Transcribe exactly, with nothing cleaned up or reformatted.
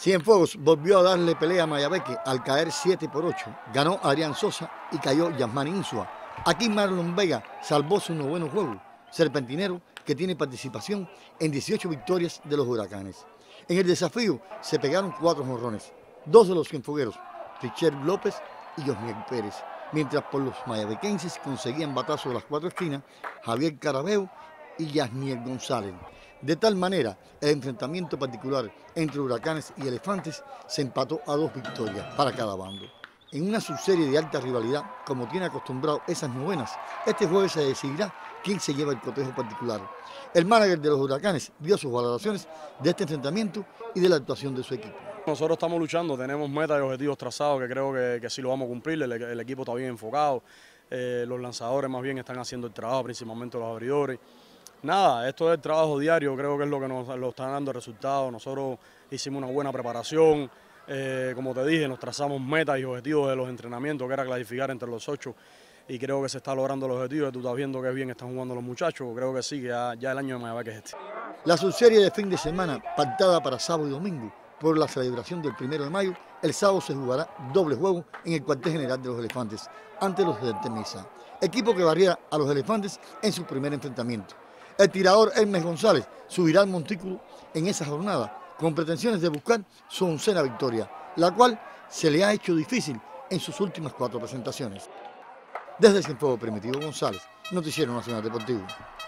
Cienfuegos volvió a darle pelea a Mayabeque al caer siete por ocho. Ganó Adrián Sosa y cayó Yasmani Insua. Aquí Marlon Vega salvó su noveno juego. Serpentinero que tiene participación en dieciocho victorias de los Huracanes. En el desafío se pegaron cuatro jonrones. Dos de los cienfuegueros, Richard López y Josmiel Pérez. Mientras por los mayabequenses conseguían batazos de las cuatro esquinas Javier Carabeo y Yasniel González. De tal manera, el enfrentamiento particular entre Huracanes y Elefantes se empató a dos victorias para cada bando. En una subserie de alta rivalidad, como tiene acostumbrado esas novenas, este jueves se decidirá quién se lleva el cotejo particular. El manager de los Huracanes dio sus valoraciones de este enfrentamiento y de la actuación de su equipo. Nosotros estamos luchando, tenemos metas y objetivos trazados que creo que, que sí lo vamos a cumplir, el, el equipo está bien enfocado, eh, los lanzadores más bien están haciendo el trabajo, principalmente los abridores. Nada, esto es el trabajo diario, creo que es lo que nos lo están dando resultados. Nosotros hicimos una buena preparación, eh, como te dije, nos trazamos metas y objetivos de los entrenamientos, que era clasificar entre los ocho, y creo que se está logrando los objetivos. Tú estás viendo que bien están jugando los muchachos, creo que sí, que ya, ya el año de Mayabeque es este. La subserie de fin de semana, pactada para sábado y domingo, por la celebración del primero de mayo, el sábado se jugará doble juego en el cuartel general de los Elefantes, ante los de Artemisa, equipo que barriera a los Elefantes en su primer enfrentamiento. El tirador Hermes González subirá al montículo en esa jornada con pretensiones de buscar su oncena victoria, la cual se le ha hecho difícil en sus últimas cuatro presentaciones. Desde Cienfuegos, Primitivo González, Noticiero Nacional Deportivo.